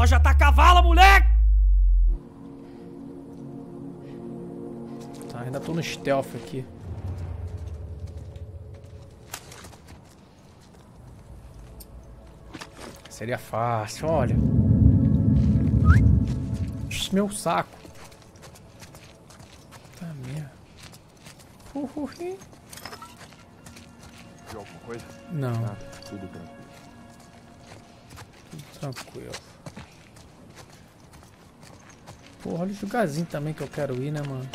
Pode atacar a vala, moleque! Tá, ainda tô no stealth aqui. Seria fácil, olha. Meu saco. Tá merda. Viu alguma coisa? Não. Nada, tudo tranquilo. Tudo tranquilo. Porra, olha o lugarzinho também que eu quero ir, né, mano?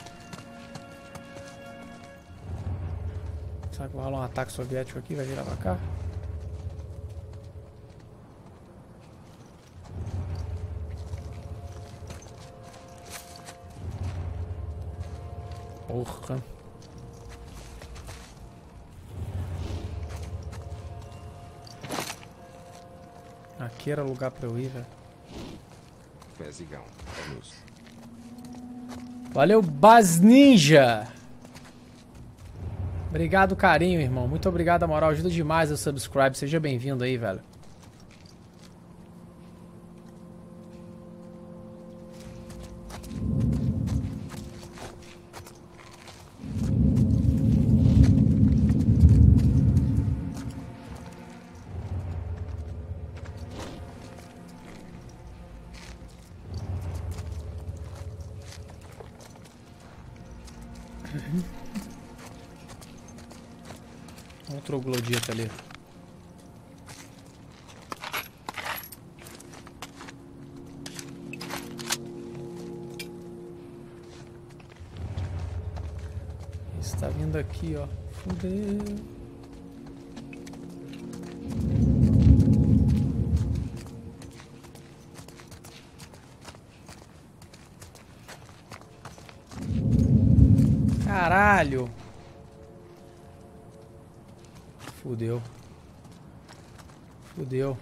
Será que vai rolar um ataque soviético aqui? Vai virar pra cá? Porra. Aqui era o lugar pra eu ir, velho. Pezigão, vamos. Valeu, Baz Ninja! Obrigado, carinho, irmão. Muito obrigado, a moral. Ajuda demais o subscribe. Seja bem-vindo aí, velho. Outro glodita ali. Esse tá vindo aqui, ó. Fudeu. Caralho. Fudeu. Fudeu.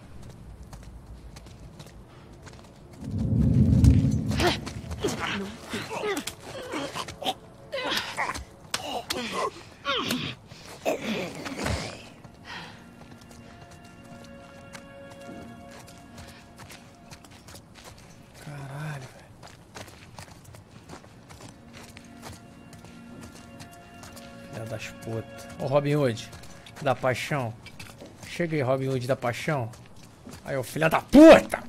Caralho, velho. Filha das putas. Ô, Robin Hood. Da paixão. Chega aí, Robin Hood da paixão. Aí, ô filha da puta!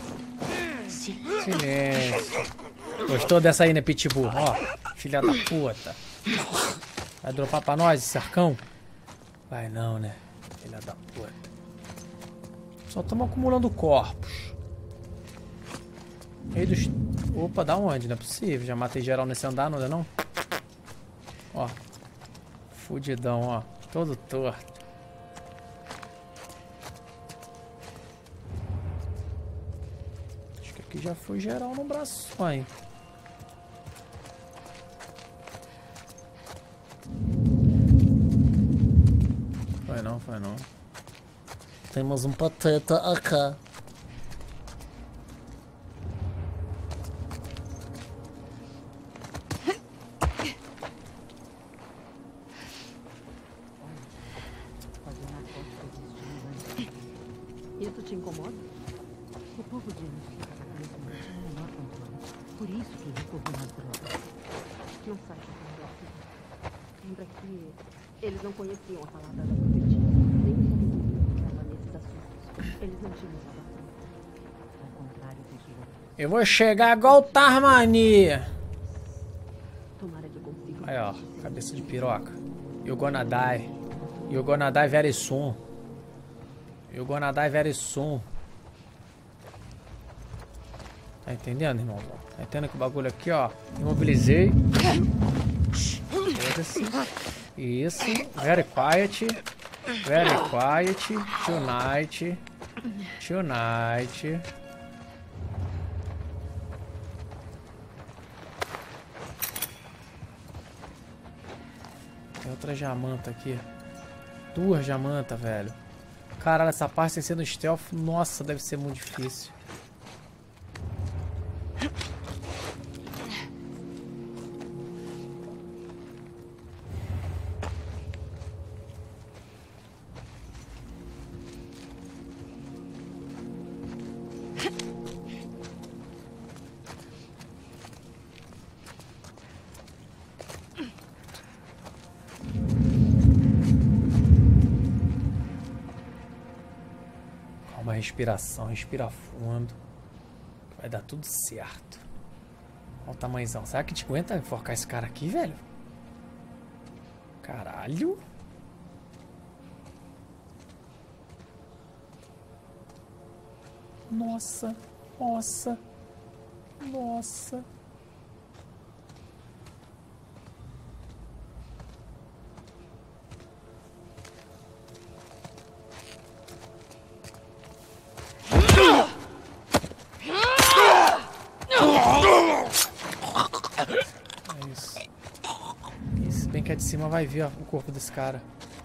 Silêncio. Gostou dessa aí, né, Pitbull? Ó, filha da puta. Vai dropar pra nós esse arcão? Vai não, né? Filha da puta. Só estamos acumulando corpos. Rei dos... Opa, da onde? Não é possível. Já matei geral nesse andar, não é não? Ó. Fudidão, ó. Todo torto. Acho que aqui já foi geral no braço só, hein? Foi não, foi não. Temos um pateta aqui. Isso te incomoda? O povo de Anus fica cada vez mais sem o menor controle. Por isso que recorro nas drogas. Não sai da lembra que eles não conheciam a palavra da profetia, nem o sabedoria que estava nesses assuntos. Eles não tinham salvação. Ao contrário dos outros. Eu vou chegar igual o Tarmani. Tomara que consiga. Aí, ó. Cabeça de piroca. You're gonna die. You're gonna die very soon. You're gonna die very soon. Tá entendendo, irmão? Tá entendendo que o bagulho aqui, ó. Imobilizei. Isso. Very quiet. Very quiet. Tonight. Tonight. Tem outra jamanta aqui. 2 jamantas, velho. Caralho, essa parte sem ser no stealth, nossa, deve ser muito difícil. Uma respiração, respira fundo. Vai dar tudo certo. Olha o tamanhozão. Será que te aguenta enforcar esse cara aqui, velho? Caralho. Nossa, nossa, nossa. É isso. Isso, bem que é de cima vai ver ó, o corpo desse cara.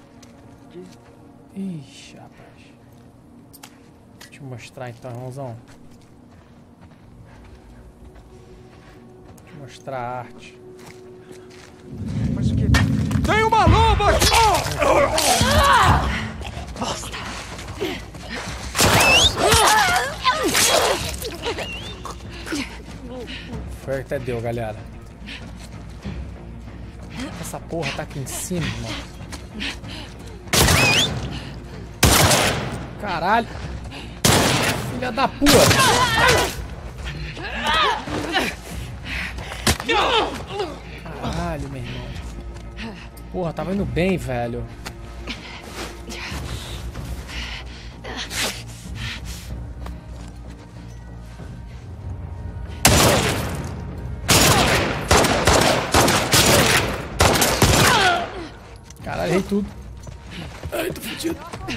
Ixi, rapaz. Deixa eu mostrar então, irmãozão. Deixa eu mostrar a arte. Mas o que? Tem uma loba! Bosta! Foi até deu, galera. Essa porra tá aqui em cima, irmão. Caralho. Filha da puta. Caralho, meu irmão. Porra, tava indo bem, velho. Caralho, errei tudo. Ai, tô fudido.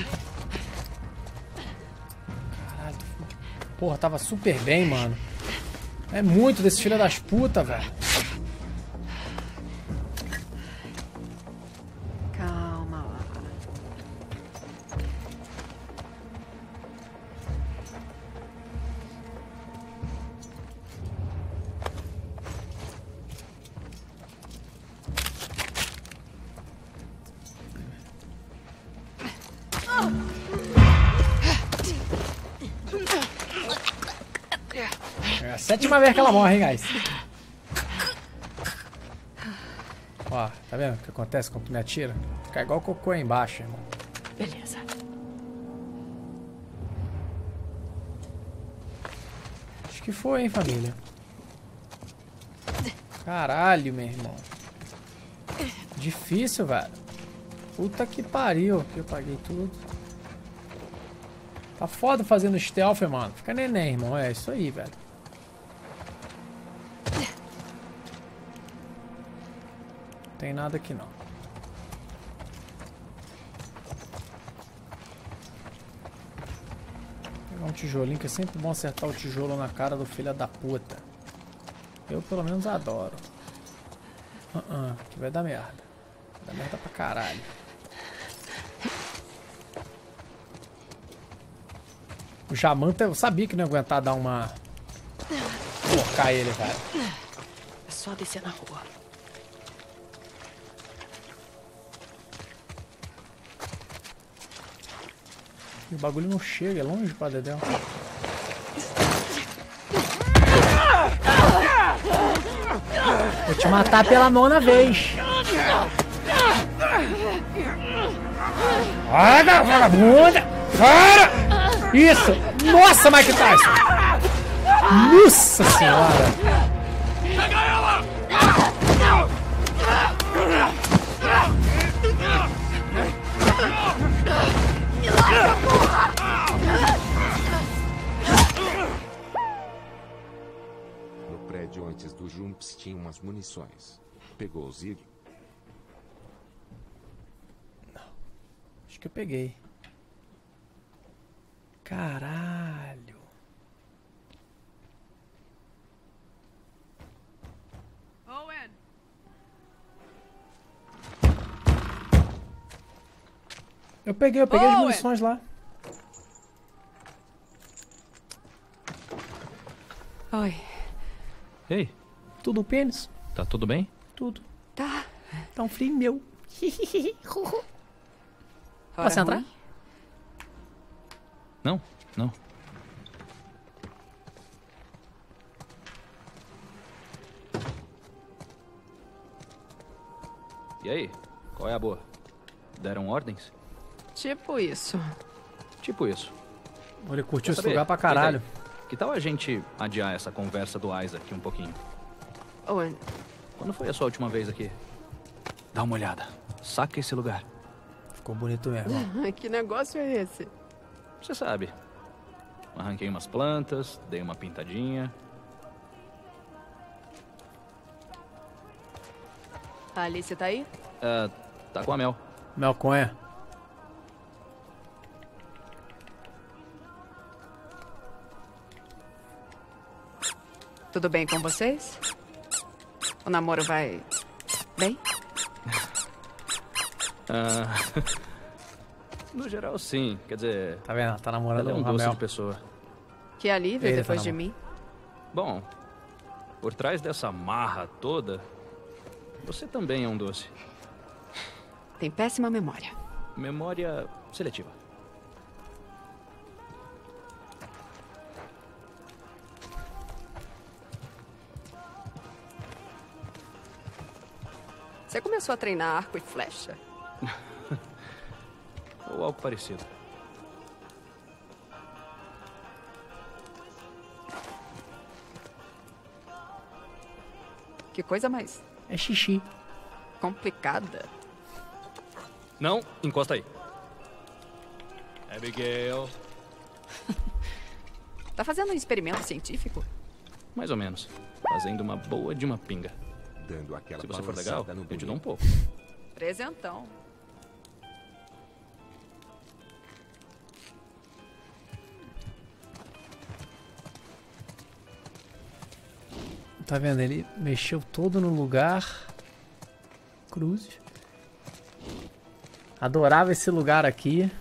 Caralho, tô fudido. Porra, tava super bem, mano. É muito desse filho das putas, velho. Calma lá. É a 7ª vez que ela morre, hein, guys. Ó, tá vendo o que acontece quando tu me atira? Fica igual cocô aí embaixo, irmão. Beleza. Acho que foi, hein, família. Caralho, meu irmão. Difícil, velho. Puta que pariu. Que eu paguei tudo. Tá foda fazendo stealth, mano. Fica neném, irmão. É isso aí, velho. Não tem nada aqui, não. Pegar um tijolinho, que é sempre bom acertar o tijolo na cara do filho da puta. Eu, pelo menos, adoro. Que vai dar merda. Vai dar merda pra caralho. O Jamanta, eu sabia que não ia aguentar dar uma... Colocar ele, velho. É só descer na rua. E o bagulho não chega, é longe pra dedéu. Vou te matar pela 9ª vez. Para, vagabunda! Para! Isso! Nossa, Mike Tyson! Nossa senhora! Pega ela! No prédio antes do Jumps tinha umas munições. Pegou o Zig? Acho que eu peguei. Caralho. Owen. Eu peguei as munições lá. Oi. Ei, Tudo pênis? tá tudo bem? Tudo. Tá. Tá um frio meu. Hora Posso entrar? ruim? Não, não. E aí, qual é a boa? Deram ordens? Tipo isso. Tipo isso. Ele curtiu esse Saber, lugar pra deita aí. caralho. Que tal a gente adiar essa conversa do Isaac um pouquinho? Owen, Quando foi a sua última vez aqui? Dá uma olhada. Saca esse lugar. Ficou bonito mesmo. que negócio é esse? Você sabe. Arranquei umas plantas, dei uma pintadinha. A Alice tá aí? Tá com a Mel. Melconha. Tudo bem com vocês? O namoro vai bem? No geral, sim. Quer dizer, Tá vendo? Tá namorando ela é um com a doce Mel. de pessoa. Que alívio Ele tá depois de namorando. mim. Bom, por trás dessa marra toda, você também é um doce. Tem péssima memória. Memória seletiva. Você começou a treinar arco e flecha? Ou algo parecido. Que coisa mais É xixi. complicada. Não, encosta aí. Abigail. Tá fazendo um experimento científico? Mais ou menos. Fazendo uma boa de uma pinga. Dando aquela Se você for legal, balançada no eu te dou um bonito. pouco. Presentão. Tá vendo? Ele mexeu todo no lugar. Cruzes. Adorava esse lugar aqui.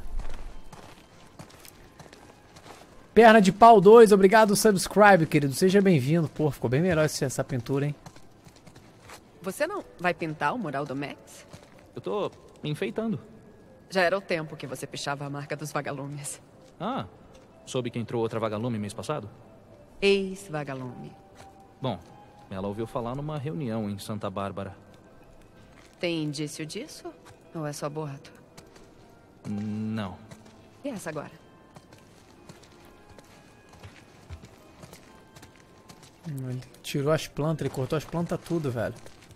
Perna de pau 2, obrigado subscribe, querido. Seja bem-vindo. Pô, ficou bem melhor essa pintura, hein? Você não vai pintar o mural do Max? Eu tô enfeitando. Já era o tempo que você pichava a marca dos vagalumes. Ah, soube que entrou outra vagalume mês passado? Ex-vagalume. Bom, ela ouviu falar numa reunião em Santa Bárbara. Tem indício disso? Ou é só boato? Não. E essa agora? Ele tirou as plantas, ele cortou as plantas tudo, velho.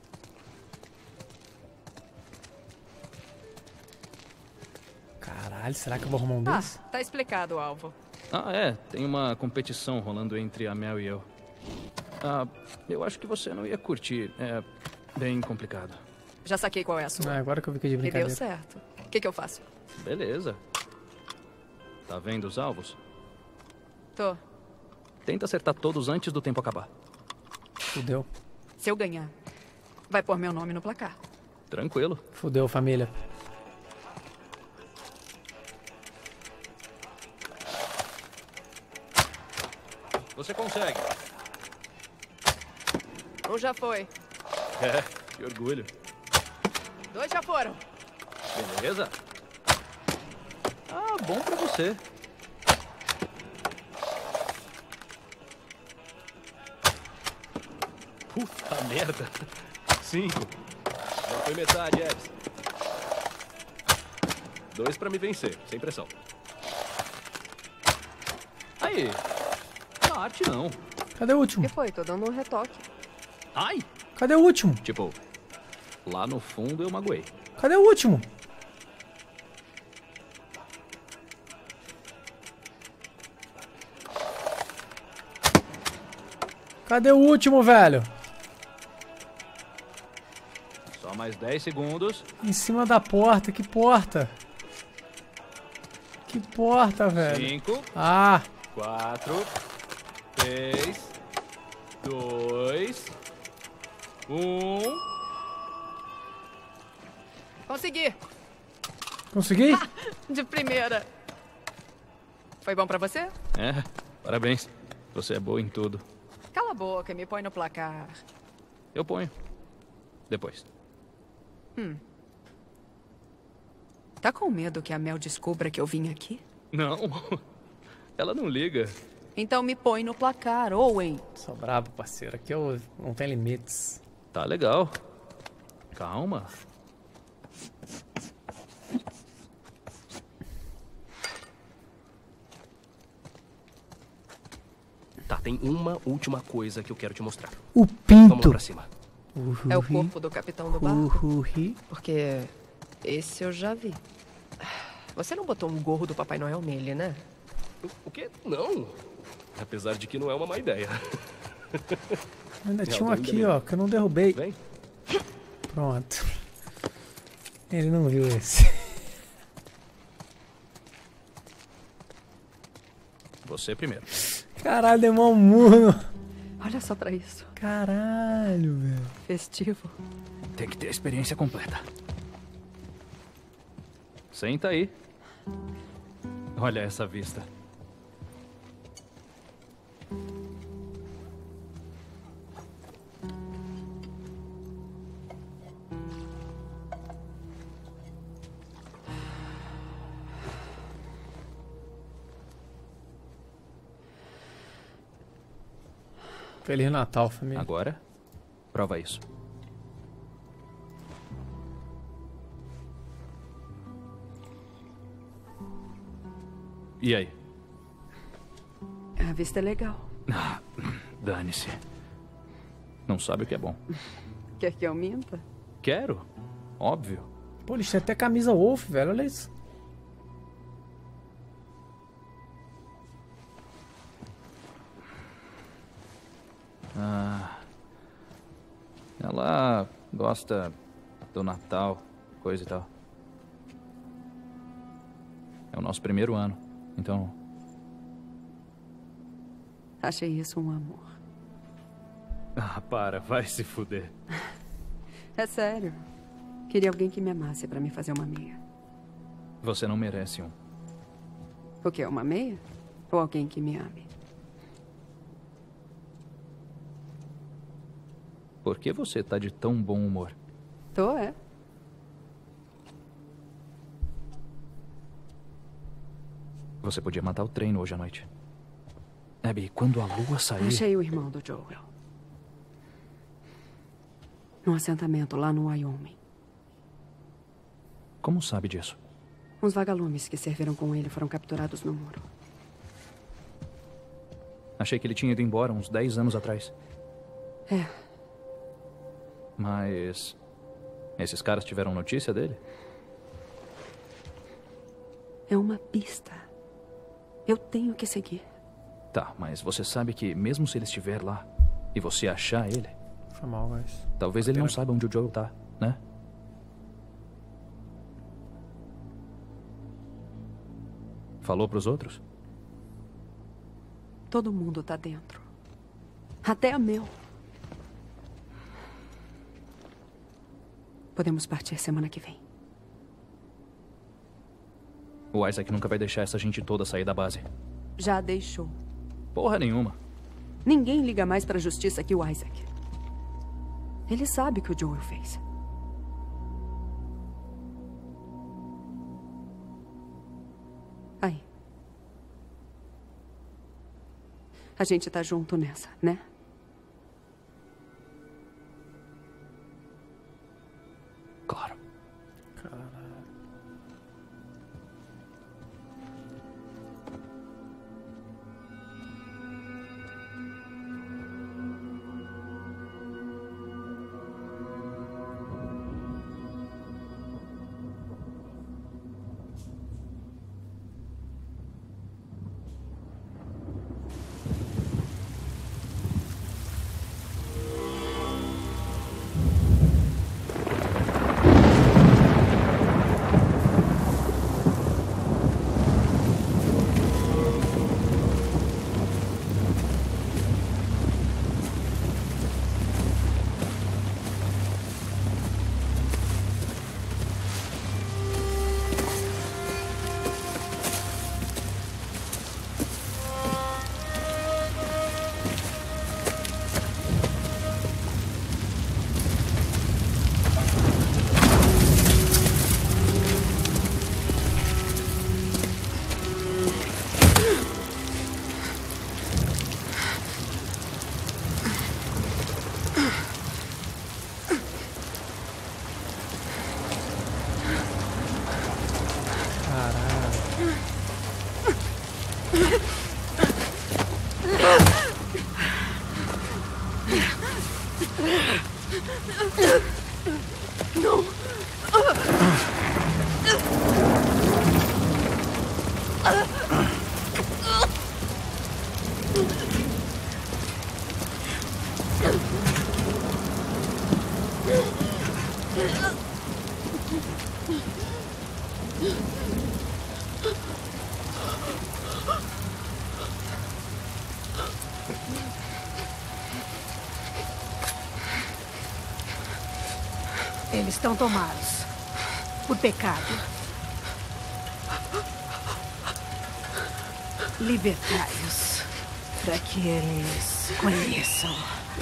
Caralho, será que eu vou arrumar um desse? Tá explicado o alvo. Ah, é. Tem uma competição rolando entre a Mel e eu. Ah, eu acho que você não ia curtir. É bem complicado. Já saquei qual é a sua. Ah, agora que eu vi que é de E deu brincadeira. certo. O que eu faço? Beleza. Tá vendo os alvos? Tô. Tenta acertar todos antes do tempo acabar. Fudeu. Se eu ganhar, vai pôr meu nome no placar. Tranquilo. Fudeu, família. Você consegue. Um já foi. É, que orgulho. 2 já foram. Beleza? Ah, bom pra você. Puta merda. 5. Já foi metade, Ebs. 2 pra me vencer, sem pressão. Aí. Na arte não. Cadê o último? Que foi? Tô dando um retoque. Ai! Cadê o último? Tipo, lá no fundo eu magoei. Cadê o último? Cadê o último, velho? Só mais 10 segundos. Em cima da porta. Que porta? Que porta, velho? 5, Ah, 4, 3, 2, 1. Consegui! consegui? De primeira. Foi bom pra você? É, parabéns. Você é boa em tudo. Cala a boca e me põe no placar. Eu ponho. Depois. Tá com medo que a Mel descubra que eu vim aqui? Não. Ela não liga. Então me põe no placar, Owen. Sou brabo, parceiro. Aqui eu não tem limites. Tá legal. Calma. Tá, tem uma última coisa que eu quero te mostrar. O Vamos lá pinto. pra cima. É o corpo do capitão do barco? Uhul. Porque esse eu já vi. Você não botou um gorro do Papai Noel nele, né? O quê? Não. Apesar de que não é uma má ideia. Ainda É, tinha um alguém aqui, ainda ó, que eu não derrubei. Vem. Pronto. Ele não viu esse. Você primeiro. Caralho, deu mó murro. Olha só pra isso. Caralho, velho. Festivo. Tem que ter a experiência completa. Senta aí. Olha essa vista. Feliz Natal, família. Agora, prova isso. E aí? A vista é legal. Ah, dane-se. Não sabe o que é bom. Quer que eu minta? Quero. Óbvio. Pô, eles têm até camisa Wolf, velho. Olha isso. Ah, ela gosta do Natal, coisa e tal. É o nosso primeiro ano, então... Achei isso um amor. Ah, para, vai se fuder. É sério. Queria alguém que me amasse pra me fazer uma meia. Você não merece um. O quê? Uma meia? Ou alguém que me ame? Por que você tá de tão bom humor? Tô, é. Você podia matar o treino hoje à noite. Abby, quando a lua sair... Achei o irmão do Joel. Num assentamento lá no Wyoming. Como sabe disso? Uns vagalumes que serviram com ele foram capturados no muro. Achei que ele tinha ido embora uns 10 anos atrás. É. Mas... esses caras tiveram notícia dele? É uma pista. Eu tenho que seguir. Tá, mas você sabe que mesmo se ele estiver lá e você achar ele, Foi mal, guys. talvez ele não saiba onde o Joel tá, né? Falou pros outros? Todo mundo tá dentro. Até a Mel. Podemos partir semana que vem. O Isaac nunca vai deixar essa gente toda sair da base. Já deixou. Porra nenhuma. Ninguém liga mais pra justiça que o Isaac. Ele sabe o que o Joel fez. Aí. A gente tá junto nessa, né? Claro. Eles estão tomados por pecado. Libertai-os para que eles conheçam.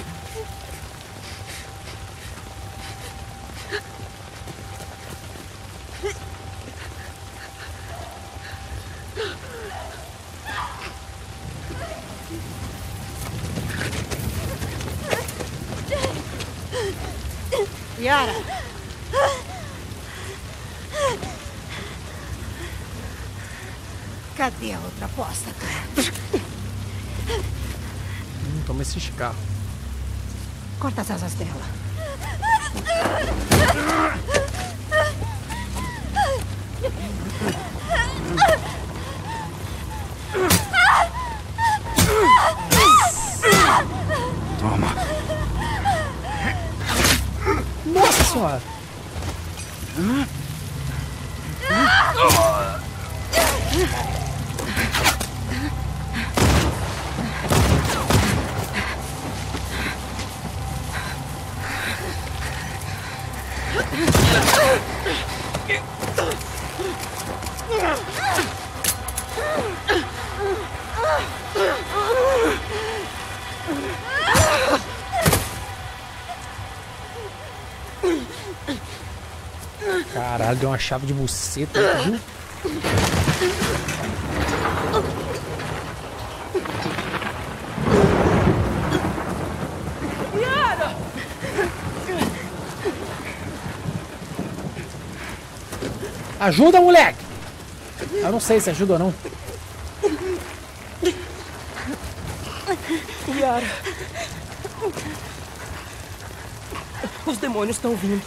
Yara! Cadê a outra apóstata? Toma esse cigarro. Corta as asas dela. Toma. Nossa senhora. Caralho, deu uma chave de buceta, viu? Ajuda, moleque! Eu não sei se ajuda ou não. Yara. Os demônios estão vindo.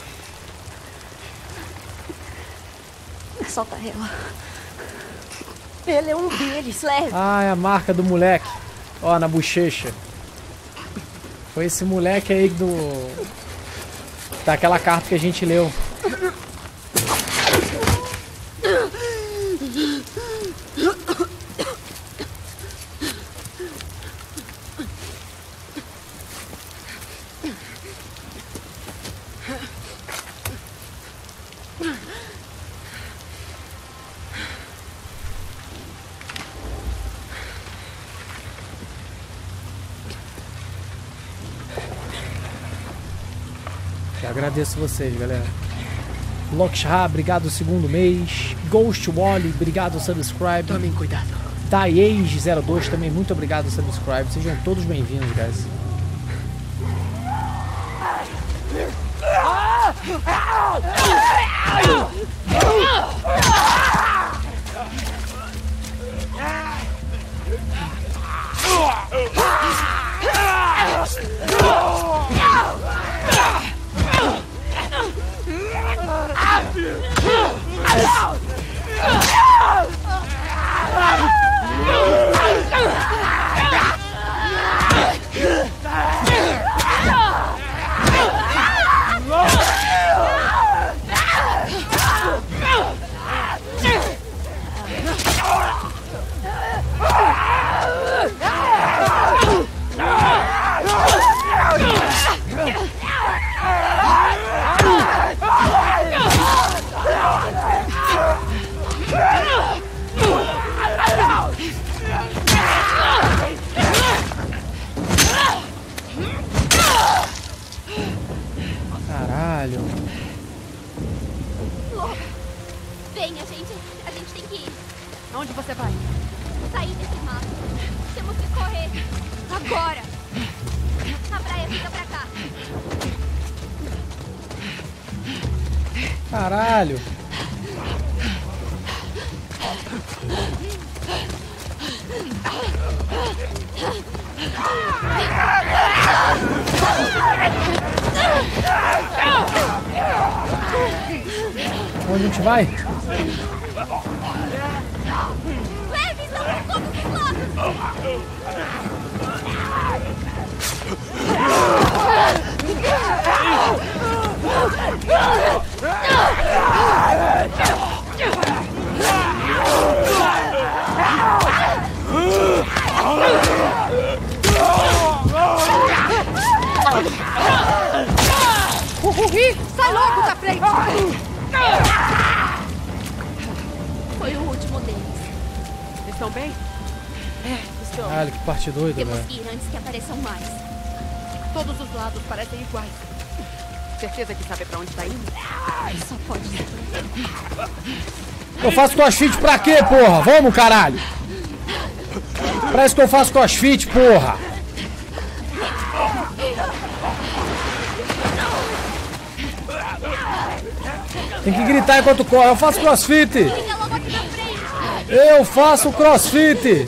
Solta ela. Ele é um deles, leve. Ah, é a marca do moleque. Ó, na bochecha. Foi esse moleque aí daquela carta que a gente leu. Eu agradeço vocês, galera. Lokshah, obrigado o segundo mês. Ghost Wally, obrigado o subscribe. Tomem cuidado. Daege02 também, muito obrigado o subscribe. Sejam todos bem-vindos, guys. Caralho. Vem, a gente tem que ir. Aonde você vai? Sair desse mato. Temos que correr. Agora. A praia fica pra cá. Caralho. Onde a gente vai? Leve, estamos todos os lados. Sai logo da frente! Foi o último deles. Estão bem? Estão. Caralho, que parte doida, Temos velho. que ir antes que apareçam mais. Todos os lados parecem iguais. Certeza que sabe pra onde tá indo? Só pode ser. Eu faço crossfit pra quê, porra? Vamos, caralho! Pra isso que eu faço crossfit, porra! Tem que gritar enquanto corre. Eu faço crossfit! Eu faço crossfit!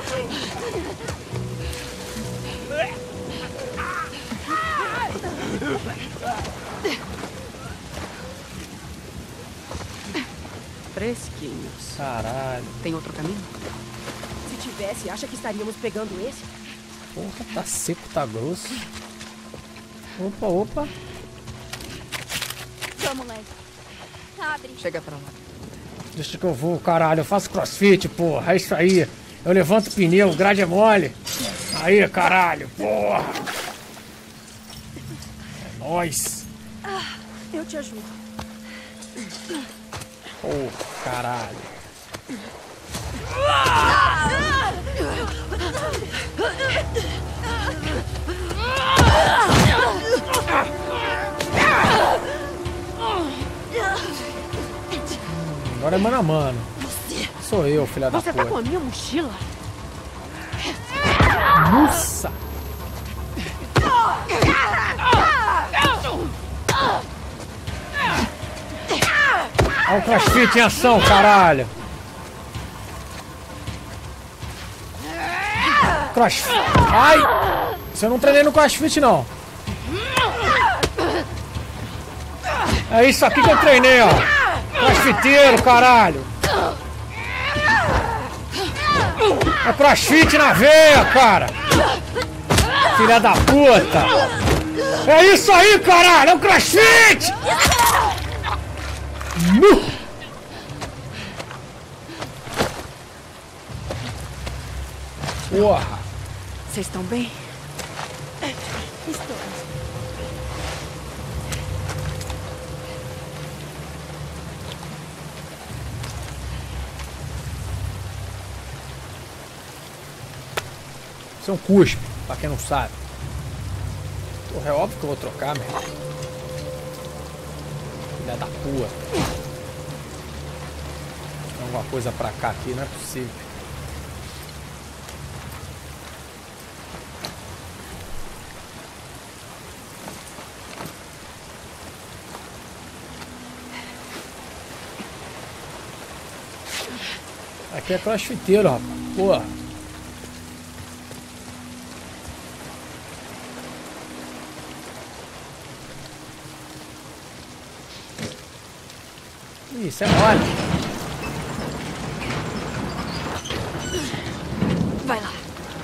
Fresquinhos. Caralho. Tem outro caminho? Se tivesse, acha que estaríamos pegando esse? Porra, tá seco, tá grosso. Opa, opa. Vamos, Led. Abre. Chega pra lá. Deixa que eu vou, caralho. Eu faço crossfit, porra. É isso aí. Eu levanto o pneu, o grade é mole. Aí, caralho, porra. É nóis. Eu te ajudo. Porra, caralho. Agora é mano a mano. Sou eu, filha da Você puta. tá com a minha mochila? Nossa! Olha o crossfit em ação, caralho! Crossfit! Ai! Você não treinei no crossfit, não! É isso aqui que eu treinei, ó! Crossfiteiro, caralho! É crossfit na veia, cara! Filha da puta! É isso aí, caralho! É o crossfit! Porra! Vocês estão bem? Isso é um cuspe, pra quem não sabe. Porra, é óbvio que eu vou trocar, meu. Filha da puta. Tem alguma coisa pra cá aqui, não é possível. Aqui é crossfiteiro, rapaz. Porra. Isso é mole. Vai lá.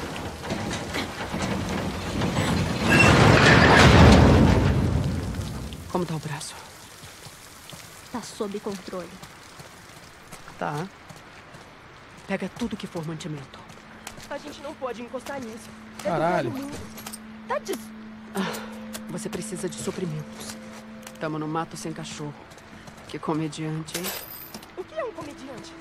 Como tá o braço? Tá sob controle. Tá. Pega tudo que for mantimento. A gente não pode encostar nisso. Caralho. Tá des... Você precisa de suprimentos. Tamo no mato sem cachorro. Que comediante, hein? O que é um comediante?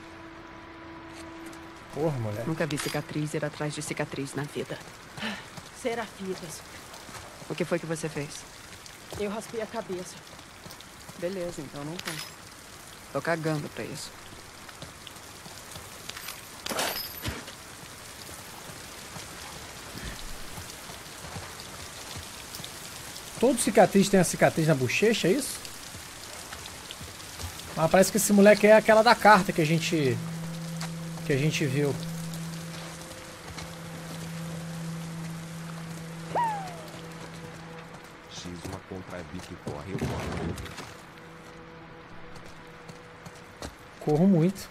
Porra, mulher. Nunca vi cicatriz ir atrás de cicatriz na vida. Serafitas. O que foi que você fez? Eu raspei a cabeça. Beleza, então não tem. Tô cagando pra isso. Todo cicatriz tem a cicatriz na bochecha, é isso? Mas parece que esse moleque é aquela da carta que a gente viu. X uma contra a que corre, eu corro. Corro muito.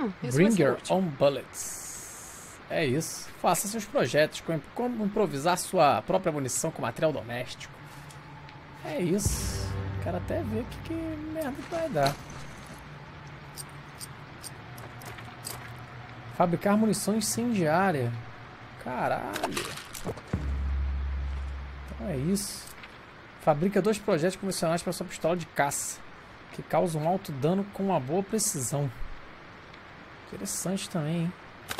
isso Bring vai ser your útil. own bullets. É isso. Faça seus projetos. Como improvisar sua própria munição com material doméstico. É isso. Quero até ver o que merda que vai dar. Fabricar munição incendiária. Caralho. Então é isso. Fabrica 2 projetos convencionais para sua pistola de caça, que causam um alto dano com uma boa precisão. Interessante também, hein?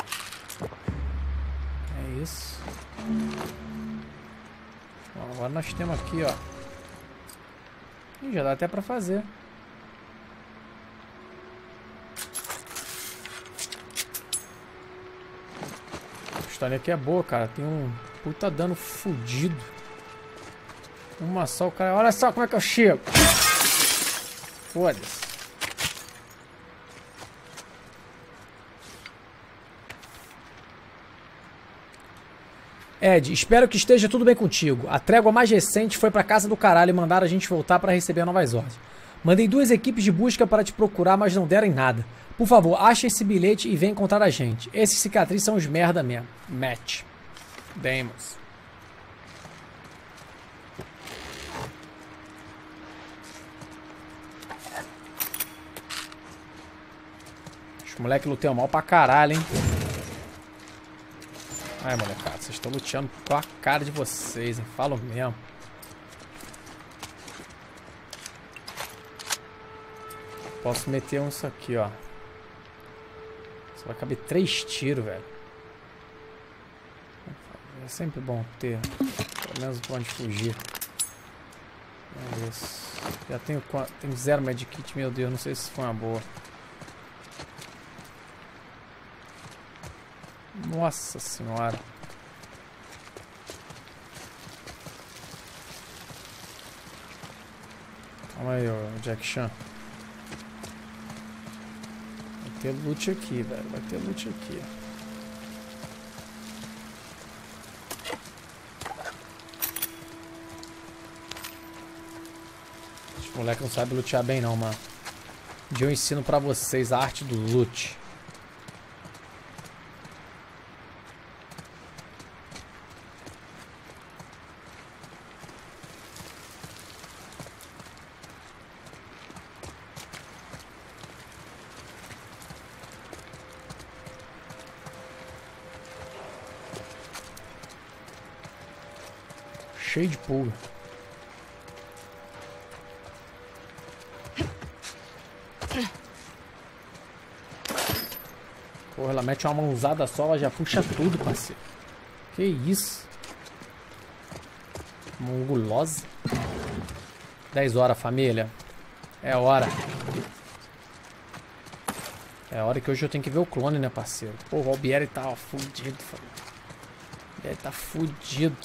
É isso. Bom, agora nós temos aqui, ó. Ih, já dá até pra fazer. A pistolinha aqui é boa, cara. Tem um puta dano fudido. Uma só, o cara... Olha só como é que eu chego. Foda-se. Ed, espero que esteja tudo bem contigo. A trégua mais recente foi pra casa do caralho e mandaram a gente voltar pra receber novas ordens. Mandei 2 equipes de busca para te procurar, mas não deram em nada. Por favor, acha esse bilhete e vem encontrar a gente. Esses cicatrizes são os merda mesmo. Matt. Deimos. Os moleques lutam mal pra caralho, hein? Ai, molecada, vocês estão luteando com a cara de vocês, hein? Falo mesmo. Posso meter um isso aqui, ó. Só vai caber 3 tiros, velho. É sempre bom ter pelo menos pra onde fugir. É isso. Já tenho 0 medkit, meu Deus, não sei se foi uma boa. Nossa senhora. Calma aí, ô Jack Chan. Vai ter loot aqui, velho. Vai ter loot aqui. Os moleques não sabem lutear bem não, mano. Um dia eu ensino pra vocês a arte do loot. Cheio de pulga. Porra, ela mete uma mãozada só, ela já puxa tudo, parceiro. Que isso? Mongulosa. 10 horas, família. É hora. É hora que hoje eu tenho que ver o clone, né, parceiro? Porra, o Albieri tá fudido, família. O Albieri tá fudido.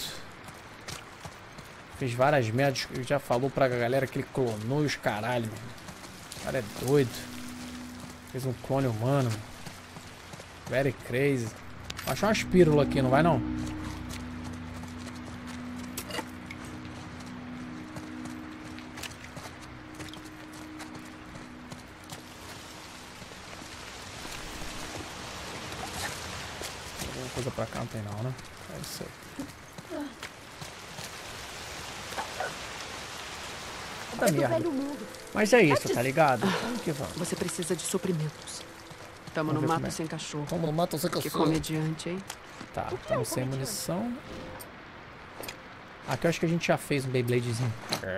Fez várias merdas, já falou pra galera que ele clonou e os caralho, mano. O cara é doido. Fez um clone humano, mano. Very crazy. Vou achar umas pílulas aqui, não vai não? Alguma coisa pra cá não tem não, né? É isso aí. Da merda. Mas é isso, tá ligado? Vamos que vamos. Você precisa de suprimentos. Tamo no mato sem cachorro. Tamo no mato sem Que cachorro. comediante, hein? Tá, estamos sem munição. Aqui eu acho que a gente já fez um Beybladezinho.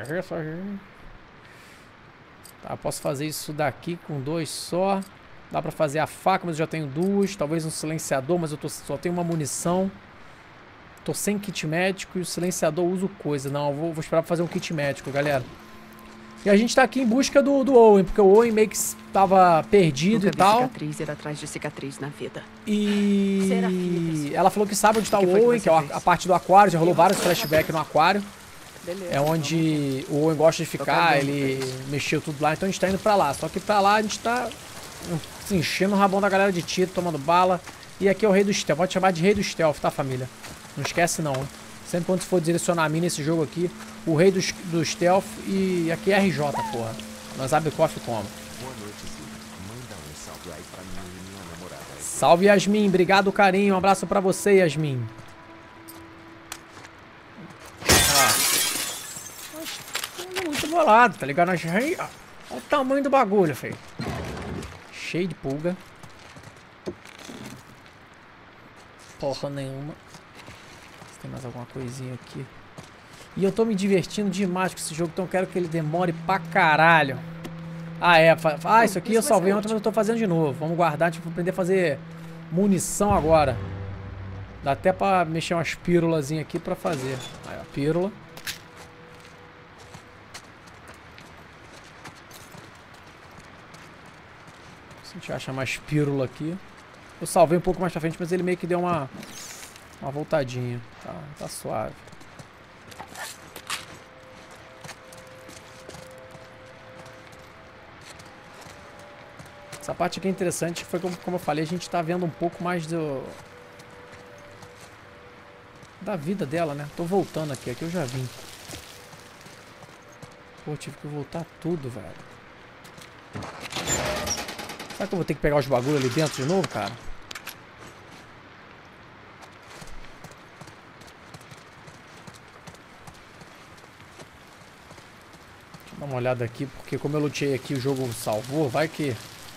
Tá, posso fazer isso daqui com 2 só. Dá pra fazer a faca, mas eu já tenho 2. Talvez um silenciador, mas eu só tenho uma munição. Tô sem kit médico e o silenciador uso coisa. Não, eu vou esperar pra fazer um kit médico, galera. E a gente tá aqui em busca do Owen, porque o Owen meio que tava perdido Nunca e tal. cicatriz ir atrás de cicatriz na vida. E ela falou que sabe onde tá o que foi que Owen, você que é fez? a parte do aquário. Já rolou vários flashbacks no aquário. Beleza. É onde o Owen gosta de ficar, ele mexeu tudo lá, então a gente tá indo pra lá. Só que pra lá a gente tá se enchendo o rabão da galera de tiro, tomando bala. E aqui é o rei do stealth, pode chamar de rei do stealth, tá, família? Não esquece não, hein? Sempre quando for direcionar a mim nesse jogo aqui, o rei do stealth e aqui é RJ, porra. Nós abre cofre como? Boa noite, Zillian. Manda um Salve aí pra mim e minha namorada. Salve, Yasmin. Obrigado, carinho. Um abraço pra você, Yasmin. Tô muito bolado, tá ligado? Olha o tamanho do bagulho, feio. Cheio de pulga. Porra nenhuma. Tem mais alguma coisinha aqui. E eu tô me divertindo demais com esse jogo, então eu quero que ele demore pra caralho. Ah, é. Isso aqui eu salvei ontem, mas eu tô fazendo de novo. Vamos guardar, tipo, aprender a fazer munição agora. Dá até pra mexer umas pírulazinhas aqui pra fazer. Aí, ó, pílula. Se a gente acha mais pílula aqui. Eu salvei um pouco mais pra frente, mas ele meio que deu uma voltadinha. Tá suave. Essa parte aqui é interessante, foi como eu falei, a gente tá vendo um pouco mais da vida dela, né? Tô voltando aqui eu já vim. Pô, tive que voltar tudo, velho. Será que eu vou ter que pegar os bagulhos ali dentro de novo, cara? Deixa eu dar uma olhada aqui, porque como eu lutei aqui, o jogo salvou, vai que...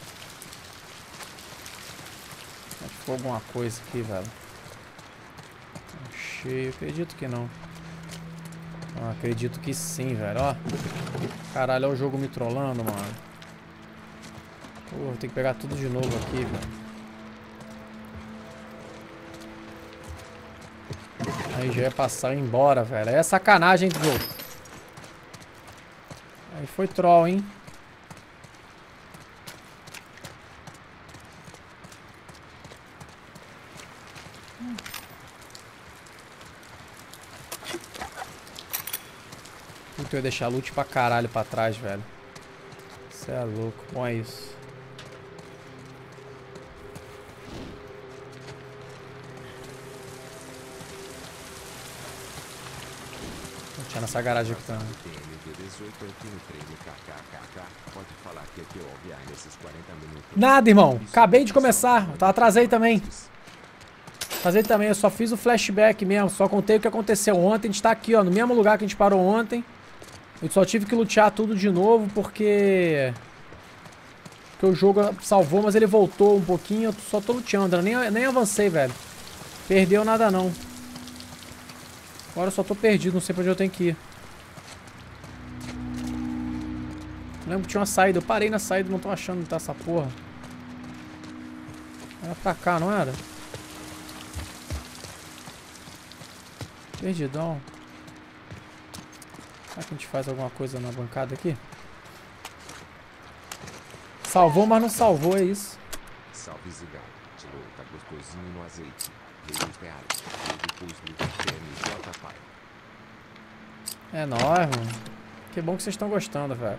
Ficou alguma coisa aqui, velho. Cheio, acredito que não. Ah, acredito que sim, velho, ó. Caralho, olha o jogo me trollando, mano. Pô, vou ter que pegar tudo de novo aqui, velho. Aí já ia passar e ir embora, velho. Aí é sacanagem, hein, jogo. Aí foi troll, hein. Puta, eu ia deixar loot pra caralho pra trás, velho. Você é louco. Bom, é isso. Vou tirar nessa garagem aqui também. Nada, irmão. Acabei de começar. Eu atrasei também. Eu só fiz o flashback mesmo. Só contei o que aconteceu ontem. A gente tá aqui, ó, no mesmo lugar que a gente parou ontem. Eu só tive que lutear tudo de novo porque o jogo salvou, mas ele voltou um pouquinho. Eu só tô luteando, nem avancei, velho. Perdeu nada não. Agora eu só tô perdido, não sei pra onde eu tenho que ir. Lembro que tinha uma saída, eu parei na saída, não tô achando onde tá essa porra. Era pra cá, não era? Perdidão. Será que a gente faz alguma coisa na bancada aqui? Salvou, mas não salvou, é isso. Salve, Zigão. Tirou, tá gostosinho no azeite. R$2. Depois do PMJ, pai. É nóis, mano. Que bom que vocês estão gostando, velho.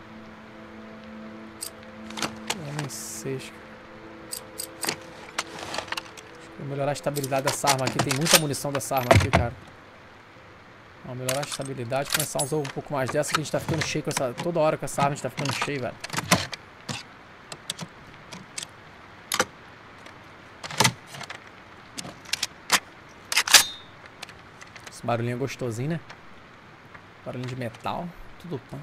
Eu nem sei. Acho que vou melhorar a estabilidade dessa arma aqui. Tem muita munição dessa arma aqui, cara. Vamos melhorar a estabilidade, começar a usar um pouco mais dessa, que a gente tá ficando cheio com essa... Toda hora com essa arma a gente tá ficando cheio, velho. Esse barulhinho é gostosinho, né? Barulhinho de metal. Tudo pão.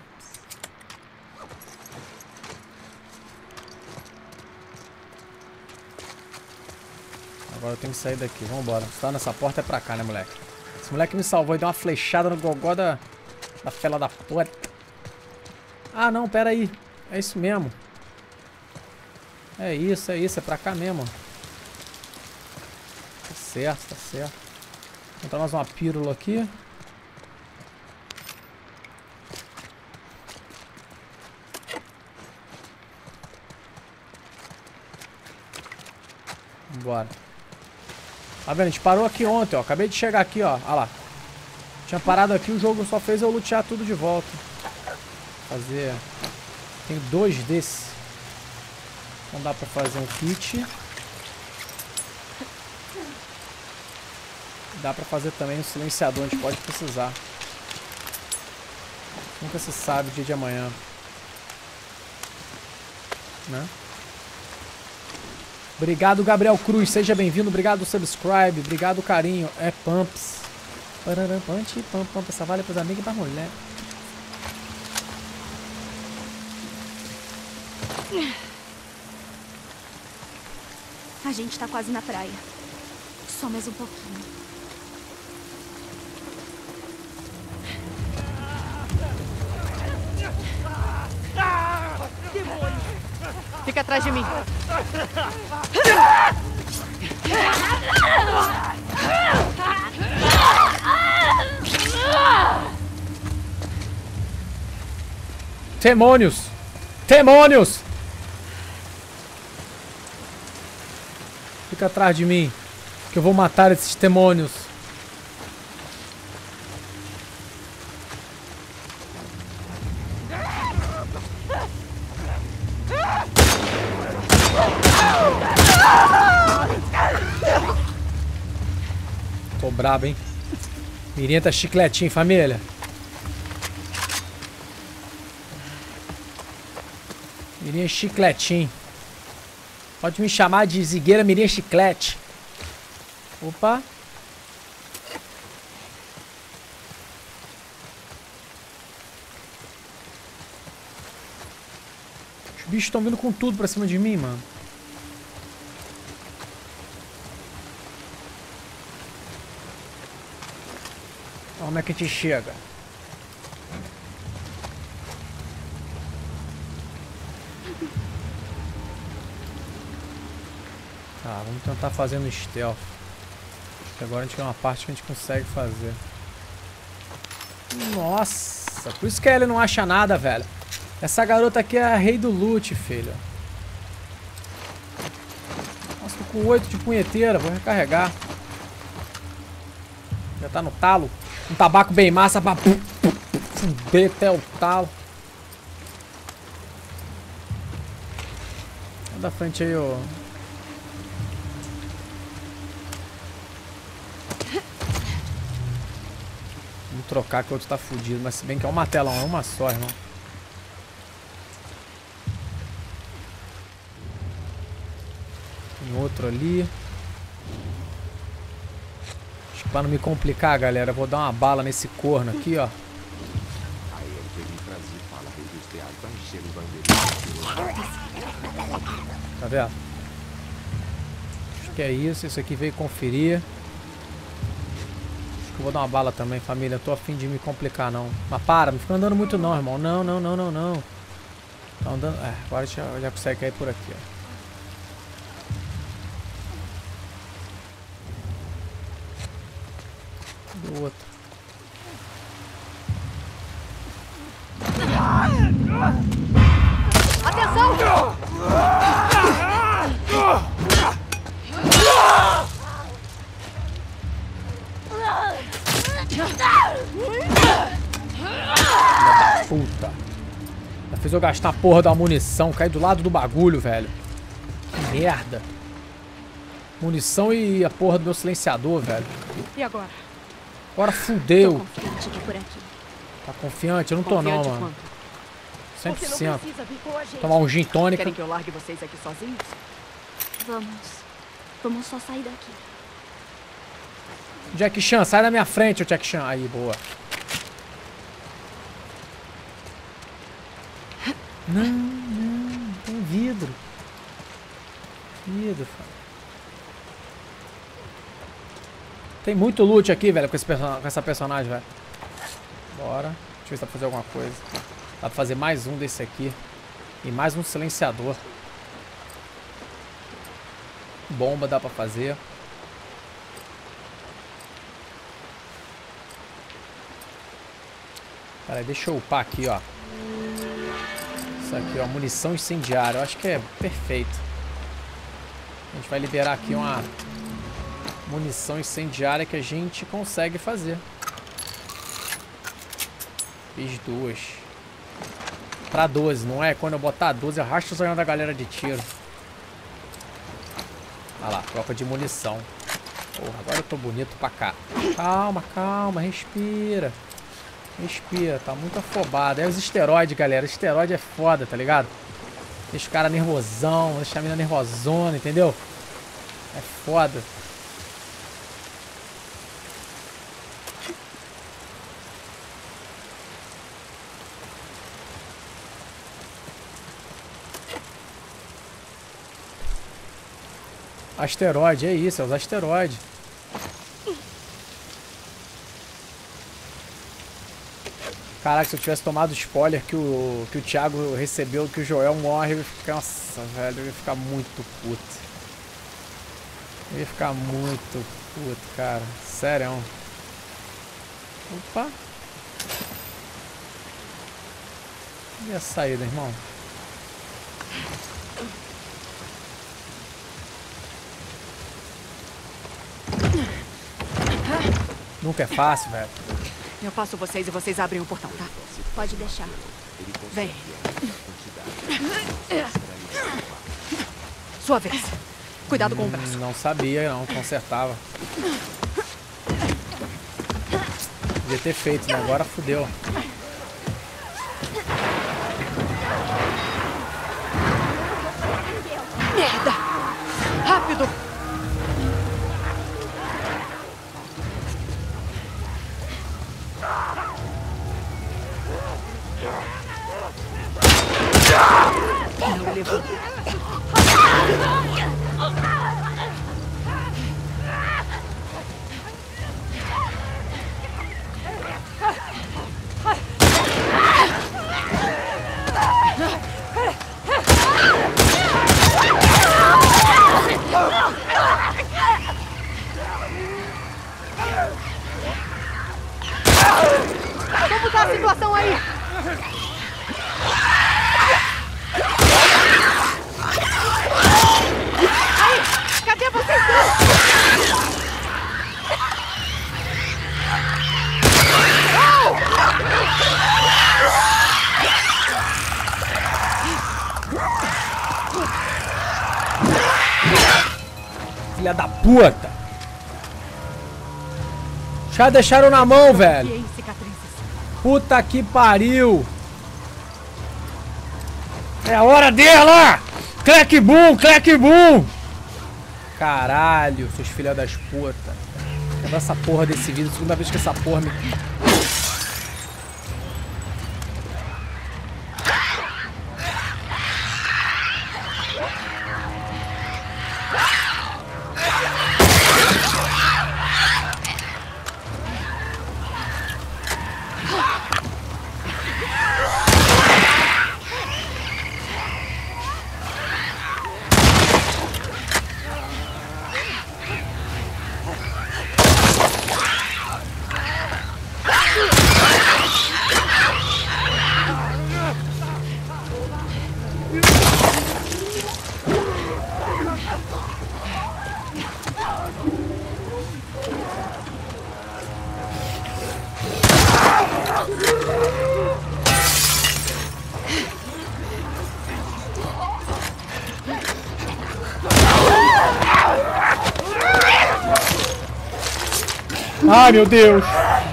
Agora eu tenho que sair daqui. Vambora. Se tá nessa porta é pra cá, né, moleque? Esse moleque me salvou e deu uma flechada no gogó da fela da porra. Ah, não, pera aí. É isso mesmo. É isso. É pra cá mesmo. Tá certo, tá certo. Vou entrar mais uma pílula aqui. Vambora. Tá vendo? A gente parou aqui ontem, ó. Acabei de chegar aqui, ó. Olha lá. Tinha parado aqui, o jogo só fez eu lutear tudo de volta. Fazer... Tem 2 desses. Então dá pra fazer um kit. Dá pra fazer também um silenciador, a gente pode precisar. Nunca se sabe o dia de amanhã. Né? Obrigado, Gabriel Cruz. Seja bem-vindo. Obrigado, subscribe. Obrigado, carinho. É Pumps. Pararam, punch, pump, pump. Essa vale pros amigos e pra mulher. A gente tá quase na praia. Só mais um pouquinho. Fica atrás de mim. Demônios! Demônios! Fica atrás de mim, que eu vou matar esses demônios. Tô brabo, hein? Mirinha tá chicletinho, família. Mirinha chicletinho. Pode me chamar de Zigueira Mirinha Chiclete. Opa. Os bichos estão vindo com tudo pra cima de mim, mano. Olha como é que a gente chega. Tá, vamos tentar fazer no stealth. Acho que agora a gente tem uma parte que a gente consegue fazer. Nossa, por isso que ele não acha nada, velho. Essa garota aqui é a rei do loot, filho. Nossa, tô com 8 de punheteira, vou recarregar. Já tá no talo. Um tabaco bem massa pra fuder até o talo. Sai da frente aí, ô. Vamos trocar que o outro tá fudido, mas se bem que é uma tela, é uma só, irmão. Tem outro ali. Acho que pra não me complicar, galera, eu vou dar uma bala nesse corno aqui, ó. Tá vendo? Acho que é isso, esse aqui veio conferir. Eu vou dar uma bala também, família. Eu tô afim de me complicar, não. Mas para, não fica andando muito não, irmão. Não, não, não, não, não. Tá andando... É, agora já consegue cair por aqui, ó. Do outro. Atenção! Puta. Já fez eu gastar a porra da munição. Cair do lado do bagulho, velho. Que merda. Munição e a porra do meu silenciador, velho. E agora? Agora fudeu. Tô confiante de por aqui. Tá confiante? Eu não tô não, mano. 100%. Tomar um gin tônica. Querem que eu largue vocês aqui sozinhos? Vamos só sair daqui. Jack Chan, sai da minha frente, ô Jack Chan. Aí, boa. Não, não. Tem vidro. Vidro, cara. Tem muito loot aqui, velho, com essa personagem, velho. Bora. Deixa eu ver se dá pra fazer alguma coisa. Dá pra fazer mais um desse aqui. E mais um silenciador. Bomba dá pra fazer. Pera aí, deixa eu upar aqui, ó. Isso aqui, ó, munição incendiária. Eu acho que é perfeito. A gente vai liberar aqui uma munição incendiária que a gente consegue fazer. Fiz 2. Pra 12, não é? Quando eu botar 12, arrasta o sonhão da galera de tiro. Olha lá, troca de munição. Porra, agora eu tô bonito pra cá. Calma, calma, respira. Respira, tá muito afobado. É os esteroides, galera. Esteroide é foda, tá ligado? Deixa o cara nervosão, deixa a mina nervosona, entendeu? É foda. Asteroide, é isso, é os asteroides. Caraca, se eu tivesse tomado o spoiler que o Thiago recebeu, que o Joel morre, eu ia ficar... Nossa, velho, eu ia ficar muito puto. Eu ia ficar muito puto, cara. Sério. Opa. E a saída, irmão? Nunca é fácil, velho. Eu passo vocês e vocês abrem o portão, tá? Pode deixar. Vem. Sua vez. Cuidado com o braço. Não sabia, não. Consertava. Devia ter feito, né? Agora fudeu. Merda! Rápido! Não levou. Como tá a situação aí? Cadê vocês dois? Filha da puta! Já deixaram na mão, velho. Puta que pariu! É a hora dela! Clec boom, clec boom! Caralho, seus filha das putas. Quebra essa porra desse vídeo, segunda vez que essa porra me... Ai, meu Deus!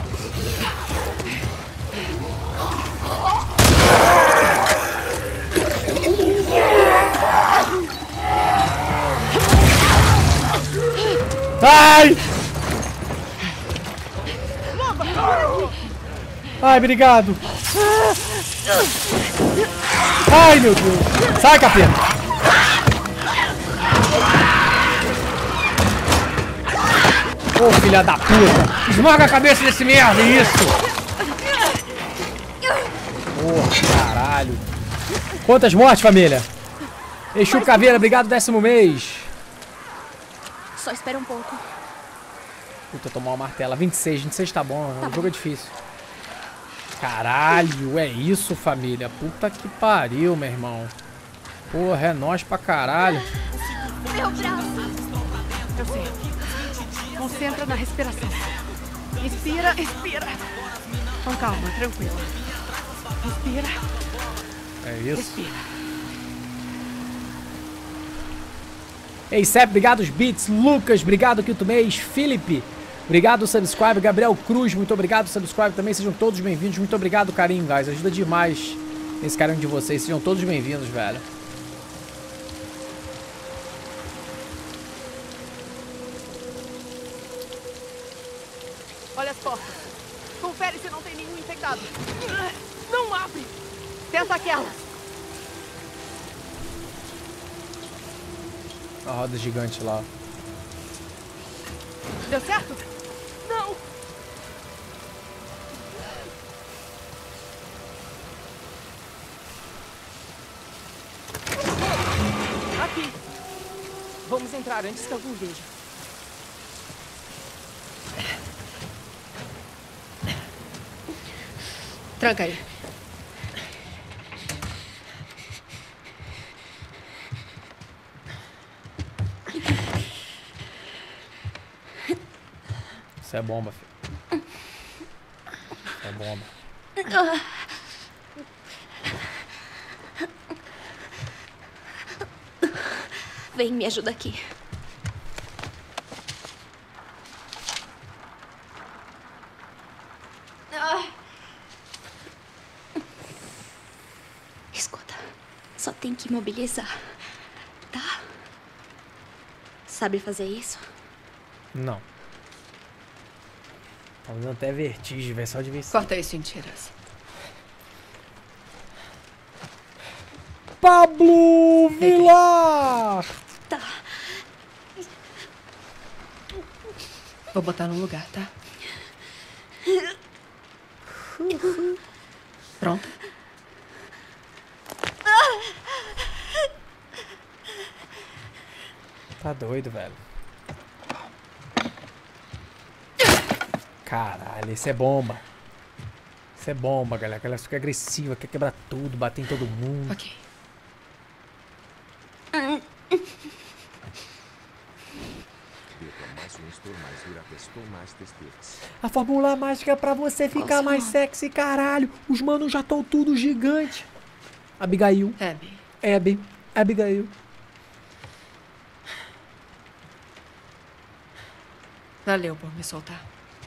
Ai! Ai, obrigado! Ai, meu Deus! Sai, capeta! Ô, filha da puta! Esmaga a cabeça desse merda, isso! Porra, caralho! Quantas mortes, família? Exu Caveira, obrigado, 10º mês! Só espera um pouco. Puta, tomar uma martela. 26 tá bom, o jogo é difícil. Caralho, é isso, família. Puta que pariu, meu irmão. Porra, é nóis pra caralho. Meu braço! Eu sei. Concentra na respiração. Inspira, expira. Com calma, tranquilo. Respira. É isso. Respira. Ei, Sepp, obrigado os bits. Lucas, obrigado Quinto mês. Felipe, obrigado subscribe. Gabriel Cruz, muito obrigado subscribe também. Sejam todos bem-vindos. Muito obrigado, carinho, guys. Ajuda demais esse carinho de vocês. Sejam todos bem-vindos, velho. Olha as portas. Confere se não tem nenhum infectado. Não abre! Tenta aquelas. A roda gigante lá. Deu certo? Não! Aqui. Vamos entrar antes que alguém veja. Tranca aí. Isso é bomba, filho. Isso é bomba. Vem, me ajuda aqui. Escuta, só tem que imobilizar, tá? Sabe fazer isso? Não. Tá dando até vertigem, velho, só de ver isso. Corta isso em tiras. Pablo Vilar! Tá. Vou botar no lugar, tá? Pronto? Tá doido, velho. Caralho, isso é bomba. Isso é bomba, galera. Ela fica agressiva, quer quebrar tudo, bater em todo mundo. Ok. A fórmula mágica é pra você ficar mais sexy, caralho. Os manos já estão tudo gigante. Abigail. Abby. Abigail. Valeu por me soltar.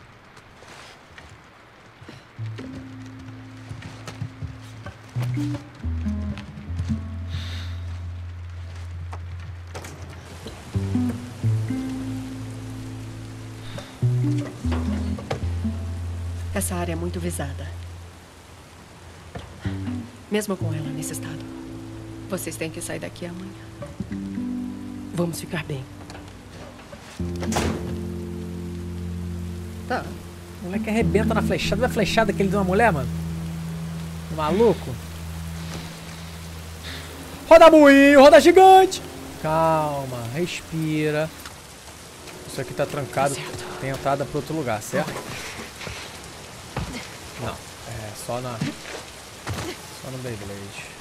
Essa área é muito visada. Mesmo com ela nesse estado. Vocês têm que sair daqui amanhã. Vamos ficar bem. Tá. O moleque arrebenta na flechada. Viu a flechada que ele deu na mulher, mano? Maluco. Roda moinho, roda gigante. Calma, respira. Isso aqui tá trancado. Tem entrada pra outro lugar, certo? Não, é só no Beyblade.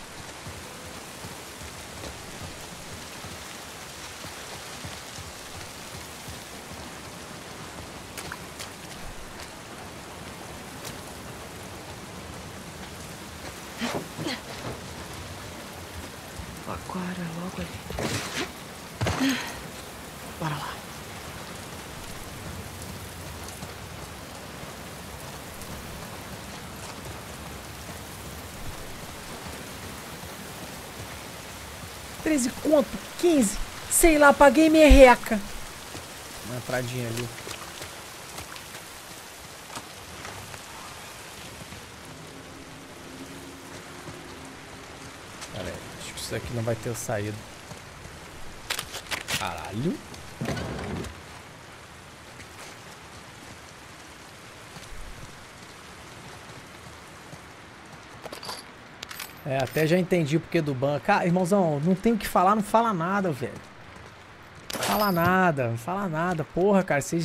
Agora, logo ali. Bora lá. $13 conto, 15, sei lá, paguei merreca. Uma entradinha ali. Pera aí, acho que isso aqui não vai ter saído. Caralho. É, até já entendi o porquê do ban. Cara, irmãozão, não tem o que falar, não fala nada, velho. Fala nada, não fala nada. Porra, cara, vocês...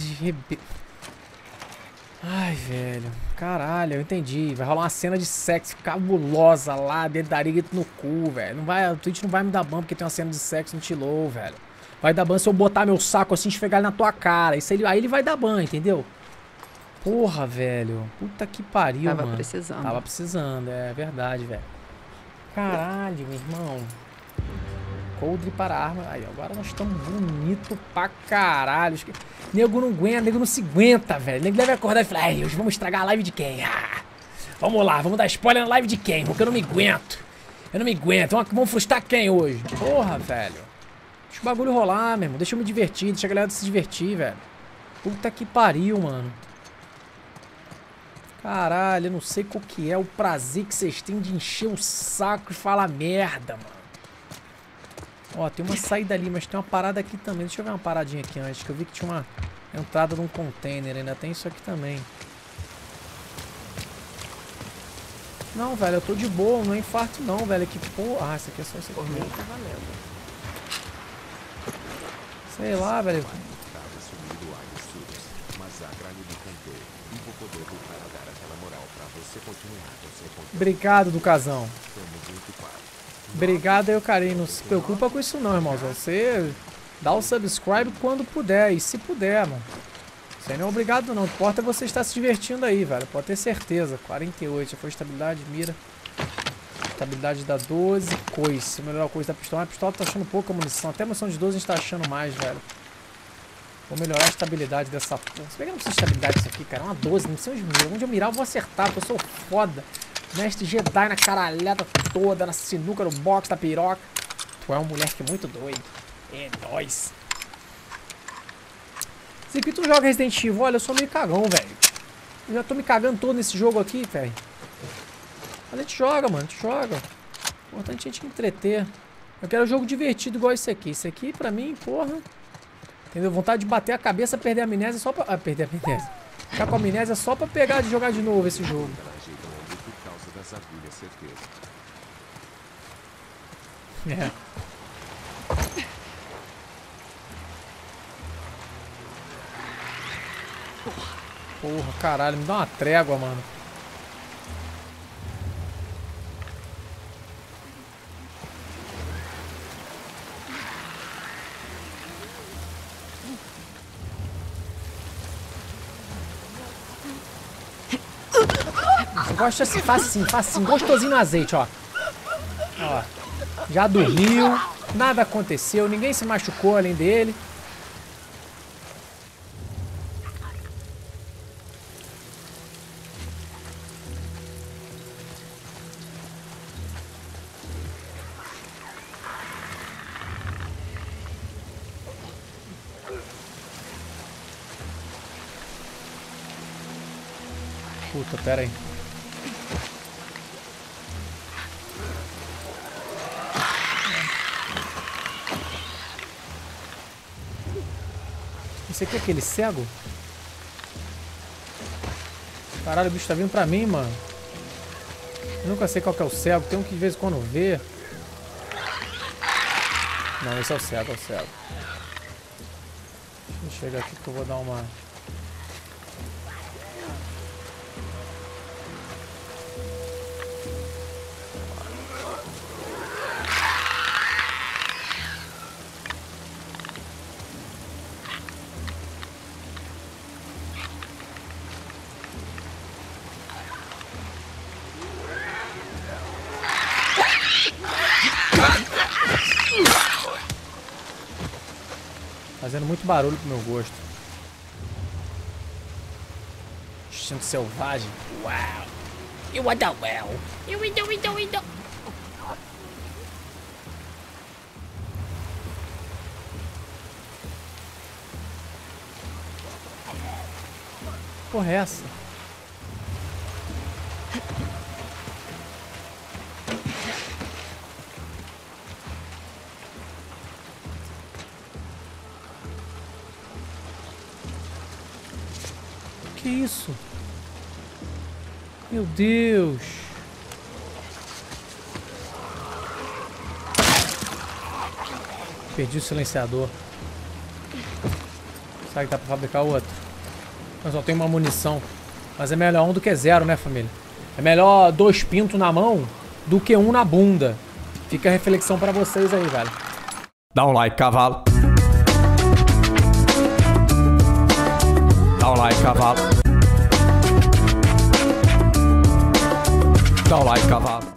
Ai, velho. Caralho, eu entendi. Vai rolar uma cena de sexo cabulosa lá, dedaria grito no cu, velho. Não vai, a Twitch não vai me dar ban porque tem uma cena de sexo no T-Low, velho. Vai dar ban se eu botar meu saco assim e esfregar ele na tua cara. Isso aí ele vai dar ban, entendeu? Porra, velho. Puta que pariu, mano. Tava precisando. Tava precisando, é verdade, velho. Caralho, meu irmão. Coldre para arma. Aí, agora nós estamos bonito pra caralho. Nego não aguenta, nego não se aguenta, velho. Nego deve acordar e falar, ai, hoje vamos estragar a live de quem? Ah, vamos lá, vamos dar spoiler na live de quem? Porque eu não me aguento. Eu não me aguento. Vamos frustrar quem hoje? Porra, velho. Deixa o bagulho rolar, meu irmão. Deixa eu me divertir, deixa a galera se divertir, velho. Puta que pariu, mano. Caralho, eu não sei qual que é o prazer que vocês têm de encher o saco e falar merda, mano. Ó, tem uma saída ali, mas tem uma parada aqui também. Deixa eu ver uma paradinha aqui antes, que eu vi que tinha uma entrada de um container. Ainda tem isso aqui também. Não, velho, eu tô de boa, não é infarto não, velho. Que porra. Ah, isso aqui é só isso aqui. Tá valendo. Sei lá, velho. Estava sumido áreas sujas, mas a Grani me contou e vou poder voltar a dar aquela moral pra você continuar com seu conteúdo. Obrigado, Ducazão. Estamos muito claros. Obrigado aí, carinho. Não se preocupa com isso não, irmãozão. Você dá o subscribe quando puder. E se puder, mano. Isso aí não é obrigado não. O que importa é você estar se divertindo aí, velho. Pode ter certeza. 48. Já foi estabilidade, mira. Estabilidade da 12. Coice. Melhorar a coisa da pistola. A pistola tá achando pouca munição. Até a munição de 12 a gente tá achando mais, velho. Vou melhorar a estabilidade dessa porra. Se bem que não precisa de estabilidade isso aqui, cara. É uma 12. Não sei onde eu mirar, eu vou acertar. Porque eu sou foda. Mestre Jedi na caralhada toda. Na sinuca, no box, na piroca. Tu é um moleque muito doido. É nóis. Se tu joga Resident Evil, olha, eu sou meio cagão, velho. Eu já tô me cagando todo nesse jogo aqui, velho. Mas a gente joga, mano, a gente joga. Importante a gente entreter. Eu quero um jogo divertido igual esse aqui. Esse aqui, pra mim, porra. Entendeu? Vontade de bater a cabeça, perder a amnésia só pra... Ah, perder a amnésia. Ficar com a amnésia só pra pegar e jogar de novo esse jogo. Por causa das agulhas, certeza. É. Porra, caralho, me dá uma trégua, mano. Eu gosto assim, facinho, gostosinho no azeite, ó. Ó. Já dormiu, nada aconteceu, ninguém se machucou além dele. Puta, pera aí. Esse aqui é aquele cego? Caralho, o bicho tá vindo pra mim, mano. Eu nunca sei qual que é o cego. Tem um que de vez em quando vê. Não, esse é o cego, é o cego. Deixa eu chegar aqui que eu vou dar uma... Fazendo muito barulho pro meu gosto. Instinto selvagem. Uau! Eu adoro well. Eu adoro. Porra, é essa? Que isso? Meu Deus! Perdi o silenciador. Será que dá pra fabricar outro? Eu só tenho uma munição. Mas é melhor um do que zero, né, família? É melhor 2 pintos na mão do que 1 na bunda. Fica a reflexão pra vocês aí, velho. Dá um like, cavalo. Dá um like, cavalo. Dá um like, cavalo.